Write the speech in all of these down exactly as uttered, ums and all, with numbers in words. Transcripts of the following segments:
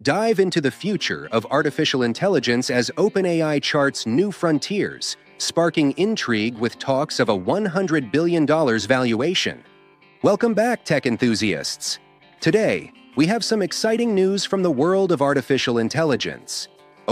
Dive into the future of artificial intelligence as OpenAI charts new frontiers, sparking intrigue with talks of a one hundred billion dollars valuation. Welcome back, tech enthusiasts. Today, we have some exciting news from the world of artificial intelligence.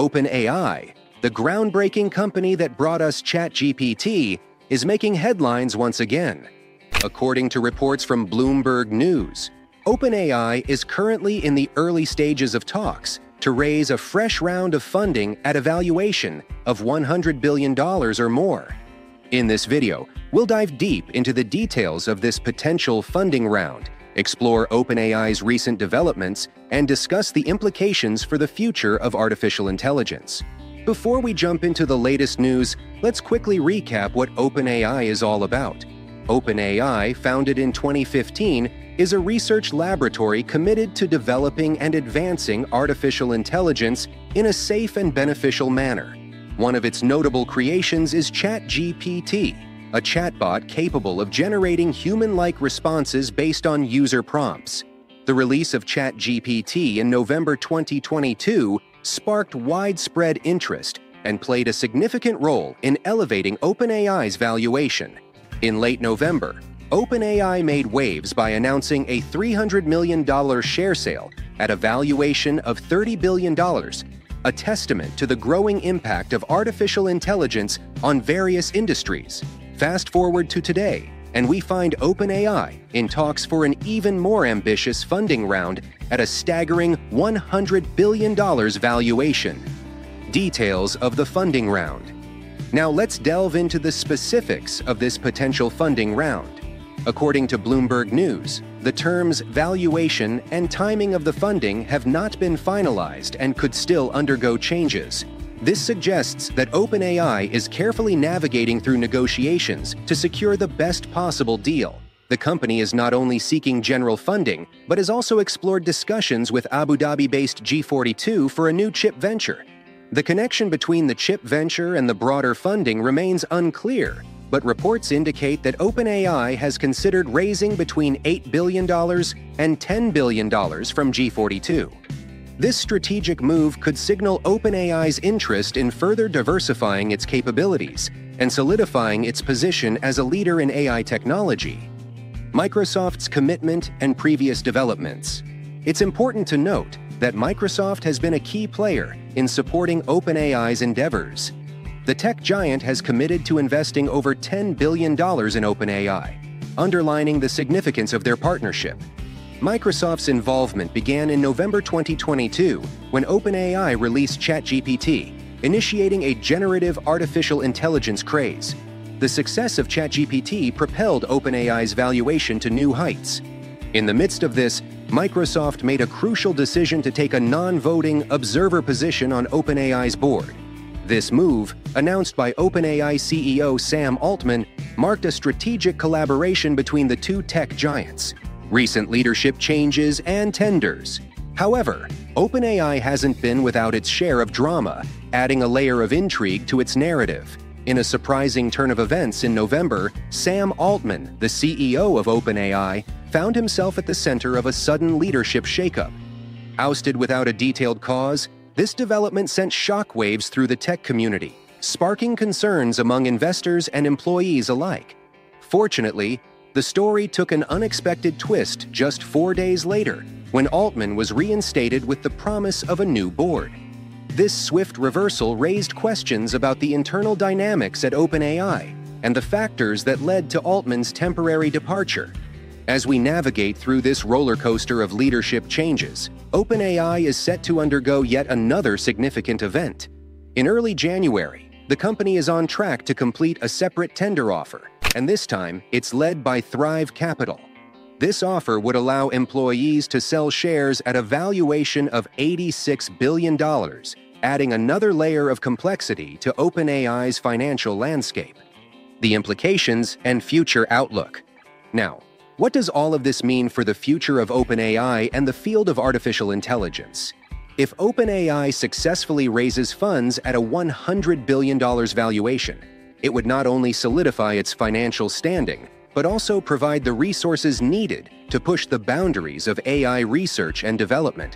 OpenAI, the groundbreaking company that brought us ChatGPT, is making headlines once again. According to reports from Bloomberg News, OpenAI is currently in the early stages of talks to raise a fresh round of funding at a valuation of one hundred billion dollars or more. In this video, we'll dive deep into the details of this potential funding round, explore OpenAI's recent developments, and discuss the implications for the future of artificial intelligence. Before we jump into the latest news, let's quickly recap what OpenAI is all about. OpenAI, founded in twenty fifteen, is a research laboratory committed to developing and advancing artificial intelligence in a safe and beneficial manner. One of its notable creations is ChatGPT, a chatbot capable of generating human-like responses based on user prompts. The release of ChatGPT in November twenty twenty-two sparked widespread interest and played a significant role in elevating OpenAI's valuation. In late November, OpenAI made waves by announcing a three hundred million dollars share sale at a valuation of thirty billion dollars, a testament to the growing impact of artificial intelligence on various industries. Fast forward to today, and we find OpenAI in talks for an even more ambitious funding round at a staggering one hundred billion dollars valuation. Details of the funding round. Now let's delve into the specifics of this potential funding round. According to Bloomberg News, the terms valuation and timing of the funding have not been finalized and could still undergo changes. This suggests that OpenAI is carefully navigating through negotiations to secure the best possible deal. The company is not only seeking general funding, but has also explored discussions with Abu Dhabi-based G forty-two for a new chip venture. The connection between the chip venture and the broader funding remains unclear, but reports indicate that OpenAI has considered raising between eight billion dollars and ten billion dollars from G forty-two. This strategic move could signal OpenAI's interest in further diversifying its capabilities and solidifying its position as a leader in A I technology. Microsoft's commitment and previous developments. It's important to note that Microsoft has been a key player in supporting OpenAI's endeavors. The tech giant has committed to investing over ten billion dollars in OpenAI, underlining the significance of their partnership. Microsoft's involvement began in November twenty twenty-two when OpenAI released ChatGPT, initiating a generative artificial intelligence craze. The success of ChatGPT propelled OpenAI's valuation to new heights. In the midst of this, Microsoft made a crucial decision to take a non-voting observer position on OpenAI's board. This move, announced by OpenAI C E O Sam Altman, marked a strategic collaboration between the two tech giants. Recent leadership changes and tenders. However, OpenAI hasn't been without its share of drama, adding a layer of intrigue to its narrative. In a surprising turn of events in November, Sam Altman, the C E O of OpenAI, found himself at the center of a sudden leadership shakeup. Ousted without a detailed cause, this development sent shockwaves through the tech community, sparking concerns among investors and employees alike. Fortunately, the story took an unexpected twist just four days later, when Altman was reinstated with the promise of a new board. This swift reversal raised questions about the internal dynamics at OpenAI and the factors that led to Altman's temporary departure. As we navigate through this roller coaster of leadership changes, OpenAI is set to undergo yet another significant event. In early January, the company is on track to complete a separate tender offer, and this time it's led by Thrive Capital. This offer would allow employees to sell shares at a valuation of eighty-six billion dollars, adding another layer of complexity to OpenAI's financial landscape. The implications and future outlook. Now, what does all of this mean for the future of OpenAI and the field of artificial intelligence? If OpenAI successfully raises funds at a one hundred billion dollars valuation, it would not only solidify its financial standing, but also provide the resources needed to push the boundaries of A I research and development.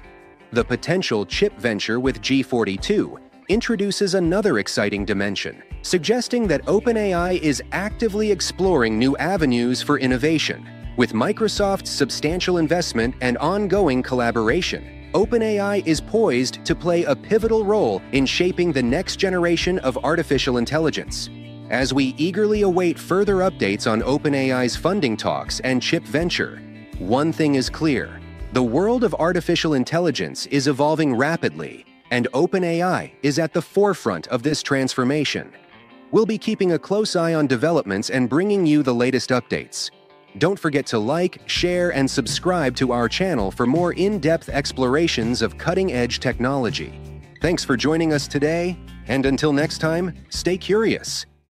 The potential chip venture with G forty-two introduces another exciting dimension, suggesting that OpenAI is actively exploring new avenues for innovation. With Microsoft's substantial investment and ongoing collaboration, OpenAI is poised to play a pivotal role in shaping the next generation of artificial intelligence. As we eagerly await further updates on OpenAI's funding talks and chip venture, one thing is clear: the world of artificial intelligence is evolving rapidly, and OpenAI is at the forefront of this transformation. We'll be keeping a close eye on developments and bringing you the latest updates. Don't forget to like, share, and subscribe to our channel for more in-depth explorations of cutting-edge technology. Thanks for joining us today, and until next time, stay curious.